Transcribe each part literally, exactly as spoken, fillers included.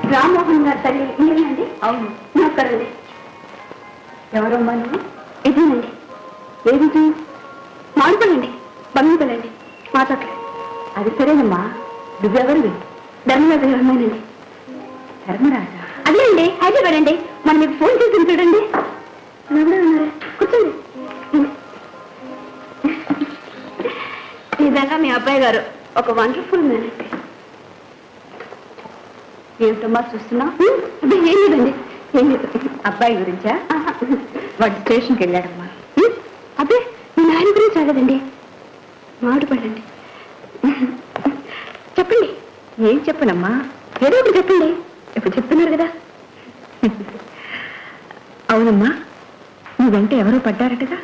రామ్మోహన్ గారి తల్లి మీరేనండి? అవును. నమస్కారండి. ఎవరమ్మా నువ్వు? ఇదేనండి. ఏది? మాడుపల్లండి, బంగాపల్లండి, మాట్లాడలేదు. అది సరేనమ్మా, నువ్వెవరివి? ధర్మరాజు గారు అమ్మాయినండి. ధర్మరాజా? అదే అండి, హైదరాబాద్ అండి. మనం మీకు ఫోన్ చేసి చూడండి. కూర్చోండి. నిజంగా మీ అబ్బాయి గారు ఒక వండర్ఫుల్ మ్యాన్ అండి. ఏమిటమ్మా చూస్తున్నా? అబ్బాయి ఏం లేదండి, ఏం లేదు. అబ్బాయి గురించా? వాడు స్టేషన్కి వెళ్ళాడమ్మా. అబ్బాయి నేను ఆయన గురించి రాలేదండి, మామిడిపళ్ళండి. చెప్పండి. ఏం చెప్పనమ్మా? ఏదో ఒకటి చెప్పండి. ఇప్పుడు చెప్తున్నారు కదా. అవునమ్మా, నువ్వంటే ఎవరో పడ్డారటగా?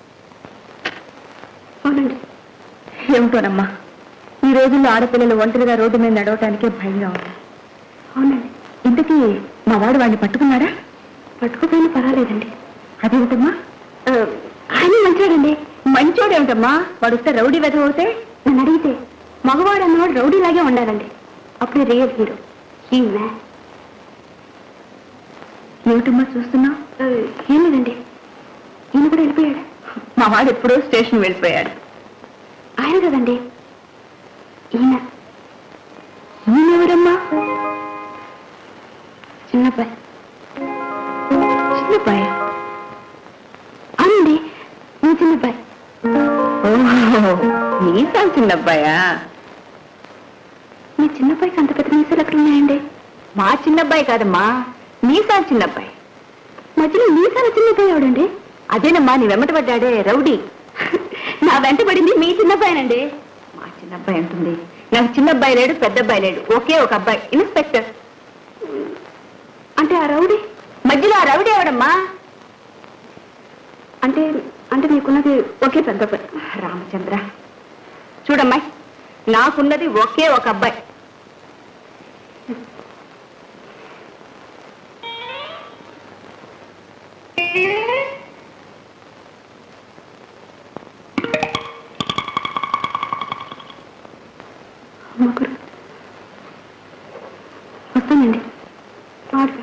అవునండి. ఏమిటోనమ్మా, ఈ రోజుల్లో ఆడపిల్లలు ఒంటరిగా రోడ్డు మీద నడవటానికే భయంగా ఉంది. అవునండి. ఇంతకీ మా వాడు వాడిని పట్టుకున్నాడా? పట్టుకోపోయినా పర్వాలేదండి. అదేమిటమ్మా? ఆయన మంచోడండి. మంచోడేమిటమ్మా? వాడు వస్తే రౌడీ వెధవ అవుతే? నన్ను అడిగితే మగవాడు అన్నవాడు రౌడీలాగే ఉండాలండి, అప్పుడే రియల్ హీరో. ఈ మ్యాన్. ఏమిటమ్మా చూస్తున్నా? ఏం లేదండి, ఈయన కూడా వెళ్ళిపోయాడు. మా వాడు ఎప్పుడో స్టేషన్ వెళ్ళిపోయాడు. ఆయన కదండి ఈయన. ఈయనెవరమ్మా? చిన్నబ్బాయి. చిన్నబ్బాయి? అవునండి, మీ చిన్నబ్బాయి. ఓహో, మీసాలు చిన్నబ్బాయా? మీ చిన్నబ్బాయికి అంత పెద్ద మీసాలు ఎక్కడ ఉన్నాయండి? మా చిన్నబ్బాయి కాదమ్మా, మీసాలు చిన్నబ్బాయి. మధ్యలో మీసాల చిన్నబ్బాయి ఎవడండి? అదేనమ్మా నీ వెంట పడ్డాడే రౌడీ. నా వెంట పడింది మీ చిన్నబ్బాయినండి. మా చిన్నబ్బాయి అంటుంది. నాకు చిన్నబ్బాయి లేడు, పెద్దబ్బాయి లేడు, ఒకే ఒక అబ్బాయి, ఇన్స్పెక్టర్. అంటే ఆ రౌడీ మధ్యలో ఆ రౌడీ ఎవడమ్మా? అంటే అంటే నీకున్నది ఒకే పెద్ద అబ్బాయి. రామచంద్ర చూడమ్మాయి, నాకున్నది ఒకే ఒక అబ్బాయి. వస్తానండి, మాట్లాడండి.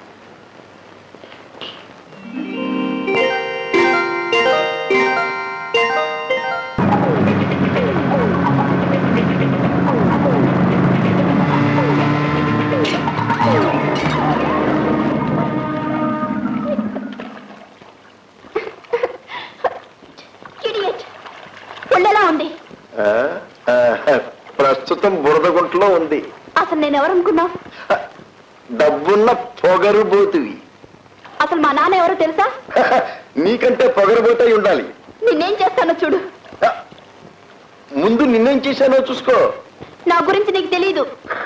ప్రస్తుతం బురదగుంటలో ఉంది. అసలు నేను ఎవరనుకున్నావు? డబ్బున్న పొగరుబోతువి. అసలు మా నాన్న ఎవరో తెలుసా? నీకంటే పొగరుబోతై ఉండాలి. నిన్నేం చేస్తానో చూడు. ముందు నిన్నేం చేశానో చూసుకో. నా గురించి నీకు తెలీదు.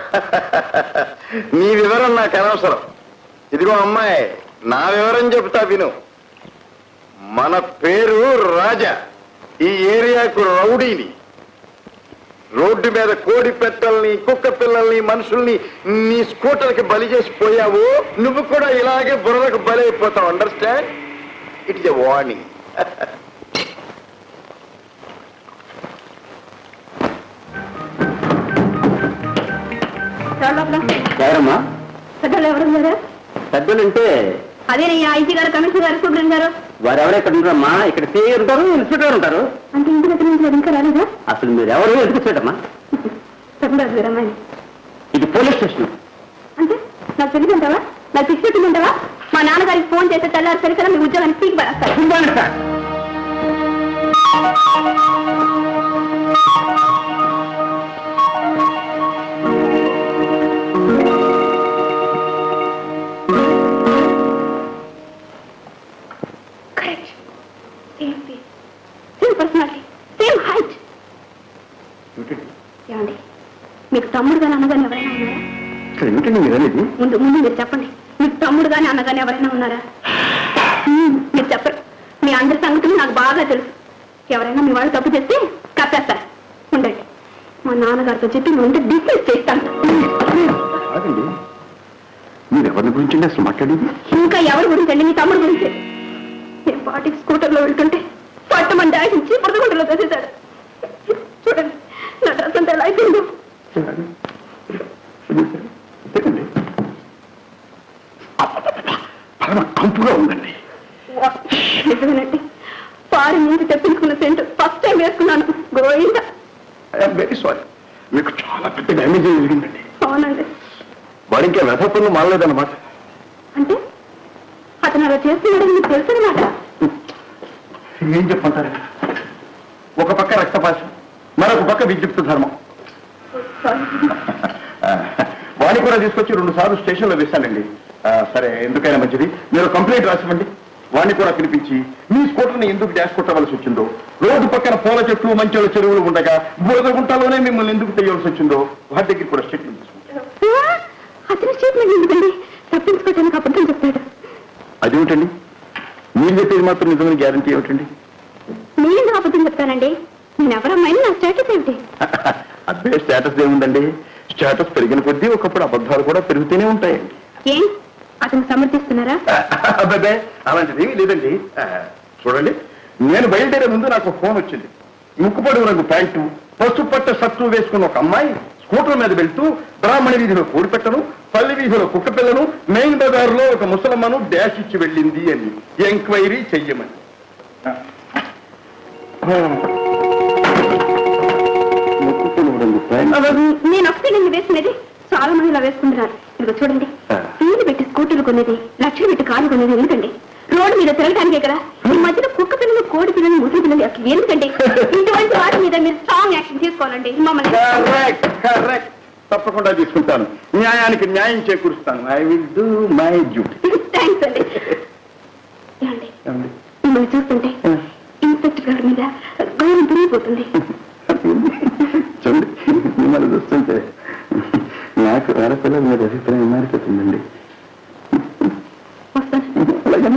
నీ వివరం నాకు అనవసరం. ఇదిగో అమ్మాయి, నా వివరం చెబుతా విను. మన పేరు రాజా. ఈ ఏరియాకు రౌడీని. రోడ్డు మీద కోడి పెట్టల్ని, కుక్క పిల్లల్ని, మనుషుల్ని నీ స్కూటర్కి బలి చేసిపోయావు. నువ్వు కూడా ఇలాగే బుర్రకు బలి అయిపోతావు. Understand? It is a warning. ఎవరమ్మా పెద్దలు? ఎవరున్నారా పెద్దలంటే? అదే ఐజీ గారు, కమిషనర్ గారు, సూపరింటెండెంట్ గారు. వారు ఎవరెక్కడ ఉంటారమ్మా? ఇక్కడ సీఏ ఉంటారు, ఇన్స్పెక్టర్ ఉంటారు. అంటే ఇంటి దగ్గర నుంచి ఇంకా రాలేదా? అసలు మీరు ఎవరు ఎందుకు వచ్చాడమ్మా? ధర్మరాజు గారు అమ్మాయి. ఇది పోలీస్ స్టేషన్. అంటే నాకు తెలియదంటావా? నాకు పిచ్చి పెట్టిందంటావా? మా నాన్నగారికి ఫోన్ చేస్తే తెల్లారి సరికదా మీ ఉద్యోగానికి పీకి పడేస్తారు. సార్ మీకు తమ్ముడు గాని అన్నగాని ఎవరైనా ఉన్నారా? ముందు ముందు మీరు చెప్పండి. మీకు తమ్ముడు గాని అన్నగాని ఎవరైనా ఉన్నారా? మీరు చెప్పరు. మీ అందరి సంగతులు నాకు బాగా తెలుసు. ఎవరైనా మీ వాళ్ళు తప్పు చేస్తే కప్పేస్తారు. ఉండండి, మా నాన్నగారితో చెప్పి నువ్వు ఉంటే డిస్మిస్ చేస్తాను. మీరు ఎవరి గురించి అసలు మాట్లాడేది? ఇంకా ఎవరి గురించి అండి? మీ తమ్ముడు గురించి. నేను పాటికి స్కూటర్లో వెళ్తుంటే పట్టమని డాష్ ఇచ్చి పదకొండులో తోసేశాడు. చూడండి నా డ్రెస్ అంతా ఎలా అయిపోయిందో. పరమ కంపుగా ఉందండి. నిజమేనండి, పారి నుంచి తెప్పించుకున్న సెంటు ఫస్ట్ టైం వేసుకున్నాను. గోయిందా. ఐఎమ్ వెరీ సారీ, మీకు చాలా పెద్ద డ్యామేజ్ జరిగిందండి. అవునండి. వాడు ఇంకా వ్యధ పనులు మారలేదన్నమాట. అంటే అతను అలా చేస్తున్నాడని మీకు తెలుసన్నమాట. ఏం చెప్పంటారండి, ఒక పక్క రక్తపాశం, మరొక పక్క విద్యుక్త ధర్మం. వాడిని కూడా తీసుకొచ్చి రెండు సార్లు స్టేషన్లో వేశానండి. సరే, ఎందుకైనా మంచిది, మీరు కంప్లైంట్ రాసివ్వండి. వాడిని కూడా పిలిపించి మీ స్కూటర్ని ఎందుకు డాష్ కొట్టవలసి వచ్చిందో, రోడ్డు పక్కన పూల చెట్లు మంచి చెరువులు ఉండగా బురద గుంటలోనే మిమ్మల్ని ఎందుకు తెయ్యవలసి వచ్చిందో వాటి దగ్గర కూడా స్టేట్మెంట్ తీసుకుంటారు. అతని స్టేట్మెంట్ ఎందుకండి? తప్పించుకోవడానికి అబద్ధం చెప్తాడు. అదేమిటండి, మీరు చెప్పేది మాత్రం నిజమైన గ్యారంటీ ఏమిటండి? నేను అబద్ధం చెప్తానండి. నేను ఎవరమ్మాయిని, నా స్టేటస్ ఏమిటి? అదే స్టేటస్ ఏముందండి, స్టేటస్ పెరిగిన కొద్దీ ఒకప్పుడు అబద్ధాలు కూడా పెరుగుతూనే ఉంటాయండి. ఏం అతను సమర్థిస్తున్నారా? అబ్బాయి అలాంటిది ఏమీ లేదండి. చూడండి, నేను బయలుదేరే ముందు నాకు ఫోన్ వచ్చింది. ముక్కుపొడి రంగు ప్యాంటు, పసుపు పట్ట షర్టు వేసుకున్న ఒక అమ్మాయి స్కూటర్ మీద వెళ్తూ బ్రాహ్మణ వీధిలో కోడిపెట్టను, పల్లి వీధిలో కుక్క పిల్లను, మెయిన్ బజార్లో ఒక ముసలమ్మను డాష్ ఇచ్చి వెళ్ళింది అని ఎంక్వైరీ చెయ్యమని. నేను ఒకటి నేను వేసుకునేది చాలా మంది ఇలా వేసుకుంటున్నారు. ఇదిగో చూడండి, వీలు పెట్టి స్కూటీలు కొనేది, లక్షలు పెట్టి కార్లు కొనేది ఎందుకండి? రోడ్డు మీద తిరగడానికే కదా. ఈ మధ్యన కుక్క పిల్లలు, కోడి పిల్లలు, ముసలి పిల్లలు అసలు ఎందుకండి? ఇటువంటి వాటి మీద మీరు స్ట్రాంగ్ యాక్షన్ తీసుకోవాలండి. మమ్మల్ని తప్పకుండా తీసుకుంటాను, న్యాయానికి న్యాయం చేకూరుస్తాను. I will do my duty. Thanks అండి. మిమ్మల్ని చూస్తుంటే ఇన్స్పెక్టర్ గారి మీద గౌరవం పెరిగిపోతుంది. చూడండి, మిమ్మల్ని చూస్తుంటే నాకు ఆడపిల్లల మీద అభిప్రాయం మారిపోతుందండి. అలాగే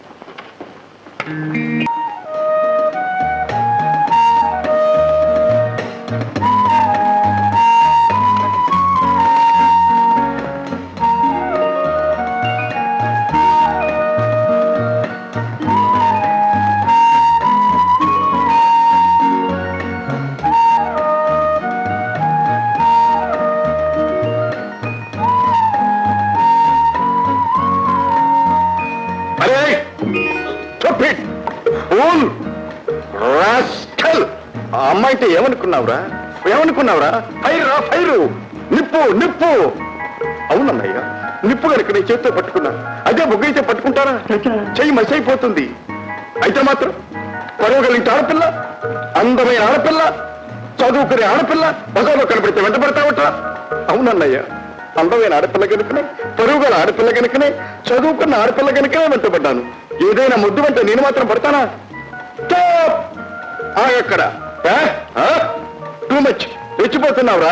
అమ్మాయితే ఏమనుకున్నావురా, ఏమనుకున్నావురా? ఫైర్ రా, ఫైరు, నిప్పు, నిప్పు. అవునన్నయ్య, నిప్పు కనుక నీ చేతితో పట్టుకున్నా, అదే బొగ్గైతే పట్టుకుంటారా? చెయ్యి మసైపోతుంది. అయితే మాత్రం పరవగలిగితే ఆడపిల్ల, అందమైన ఆడపిల్ల, చదువుకునే ఆడపిల్ల బజార్లో కనబడితే వెంట పడతావట. అవునన్నయ్య, అందమైన ఆడపిల్ల కనుకనే, పరుగుల ఆడపిల్ల కనుకనే, చదువుకున్న ఆడపిల్ల కనుకనే వెంటబడ్డాను. ఏదైనా ముద్దు అంటే నేను మాత్రం పడతానా? అక్కడ టూ మచ్ రెచ్చిపోతున్నావురా.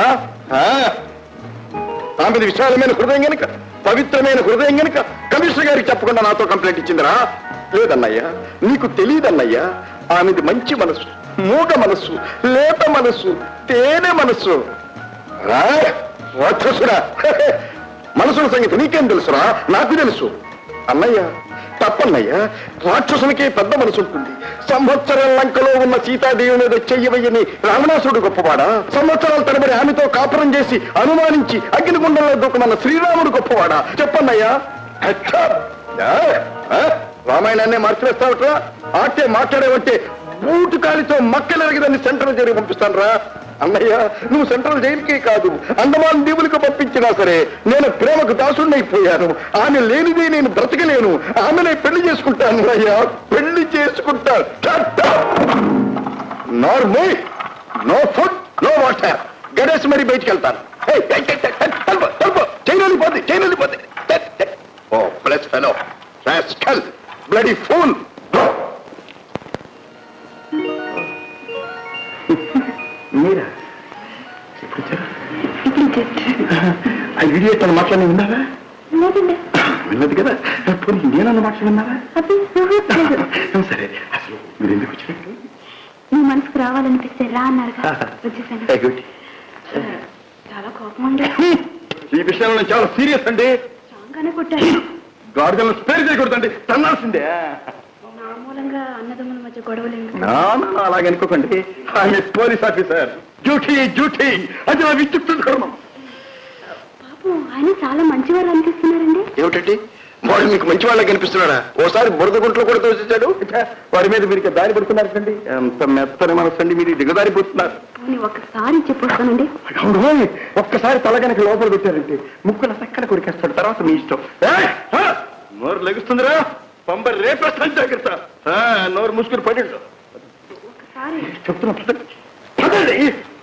ఆమెది విశాలమైన హృదయం గనుక, పవిత్రమైన హృదయం గనుక కమిషనర్ గారికి చెప్పకుండా నాతో కంప్లైంట్ ఇచ్చిందిరా. లేదన్నయ్యా, నీకు తెలియదన్నయ్యా, ఆమెది మంచి మనసు, మూగ మనస్సు, లేత మనస్సు, తేనె మనస్సు. రాక్షసురా, మనసుల సంగతి నీకేం తెలుసురా? నాకు తెలుసు అన్నయ్య. తప్పన్నయ్యా, రాక్షసునికే పెద్ద మనసు ఉంటుంది. సంవత్సరం లంకలో ఉన్న సీతాదేవి మీద చెయ్యవయ్యని రావణాసురుడు గొప్పవాడా? సంవత్సరాల తరబడి ఆమెతో కాపురం చేసి అనుమానించి అగ్నిగుండంలో దూకమన్న శ్రీరాముడు గొప్పవాడా? చెప్పన్నయ్యా. రామాయణాన్నే మార్చివేస్తావట్రా? ఆటే మాట్లాడేవంటే బూటు కాలితో మక్కలెరగదని సెంట్రల్ జైలుకి పంపిస్తాను రా. అన్నయ్య, నువ్వు సెంట్రల్ జైలుకే కాదు, అండమాన్ దీవులకు పంపించినా సరే నేను ప్రేమకు దాసుడినైపోయాను. ఆమె లేనిదే నేను బ్రతకలేను. ఆమెనే పెళ్లి చేసుకుంటాను అయ్యా, పెళ్లి చేసుకుంటాను. Normal, no food, no water, గడేసి మరీ బయటికి వెళ్తాను. చైనోలి పోతే చైనోలి పోతే ఓ ప్లస్ ఫెలో రాస్కల్ బ్లడీ ఫూల్. మీరా ఆ ఇడియట్ అన్న మాటలన్నీ విన్నావా? విన్నది కదా, నేనన్న మాటలు విన్నావా? సరే, అసలు మీరు ఎందుకు వచ్చినట్టు? మీ మనసుకు రావాలనిపిస్తే రా అన్నారుగా, వచ్చేసాను. చాలా కోపం అండి. ఈ విషయంలో చాలా సీరియస్ అండి. స్ట్రాంగ్ గానే కొట్టారు. గాడిదలను స్పేర్ చేయకూడదండి, తన్నాల్సిందే. మూలంగా అన్నదమ్ముల మధ్య గొడవలేదు. అలాగే అనుకోకండి, ఆయన పోలీస్ ఆఫీసర్, డ్యూటీ డ్యూటీ, అది నా విద్యుత్ ధర్మం. పాపం ఆయన చాలా మంచివారు అనిపిస్తున్నారండి. ఏమిటండి, వాడు మీకు మంచి వాళ్ళకి కనిపిస్తున్నాడా? ఓసారి బురద గుంట్లో కూడా తోసేశాడు. వాడి మీద మీరు దారి పడుతున్నారు అండి. ఎంత మెత్తని మనసు అండి, మీరు దిగదారిపోతున్నారు. ఒకసారి చెప్పొస్తానండి. ఒక్కసారి తలగనక లోపల పెట్టారంటే ముక్కుల చక్కన కొరికేస్తాడు. తర్వాత మీ ఇష్టం. నోరు లెగుస్తుందిరా, పంప రేపేస్తాను జాగ్రత్త. నోరు ముసుకుని పడి చెప్తున్నా.